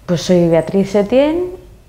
Pues soy Beatriz Setién,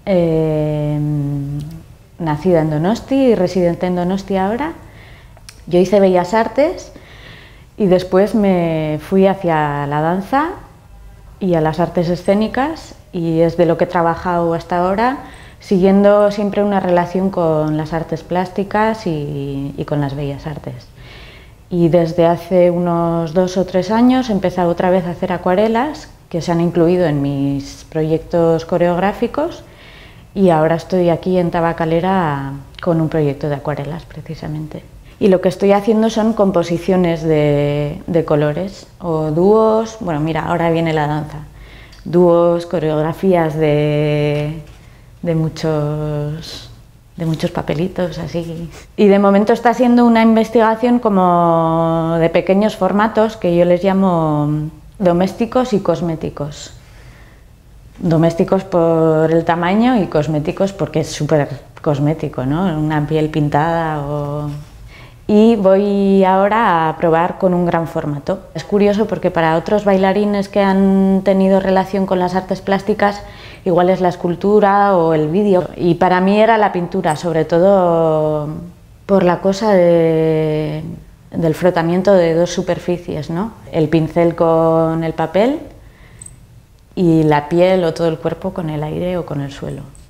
nacida en Donosti y residente en Donosti ahora. Yo hice Bellas Artes y después me fui hacia la danza y a las artes escénicas, y es de lo que he trabajado hasta ahora, siguiendo siempre una relación con las artes plásticas y con las bellas artes. Y desde hace unos 2 o 3 años he empezado otra vez a hacer acuarelas, que se han incluido en mis proyectos coreográficos, y ahora estoy aquí en Tabacalera con un proyecto de acuarelas precisamente. Y lo que estoy haciendo son composiciones de colores o dúos. Bueno, mira, ahora viene la danza. Dúos, coreografías de muchos papelitos así. Y de momento está siendo una investigación como de pequeños formatos que yo les llamo domésticos y cosméticos. Domésticos por el tamaño y cosméticos porque es súper cosmético, ¿no? Una piel pintada o... Y voy ahora a probar con un gran formato. Es curioso porque para otros bailarines que han tenido relación con las artes plásticas, igual es la escultura o el vídeo. Y para mí era la pintura, sobre todo por la cosa del frotamiento de dos superficies, ¿no? El pincel con el papel y la piel o todo el cuerpo con el aire o con el suelo.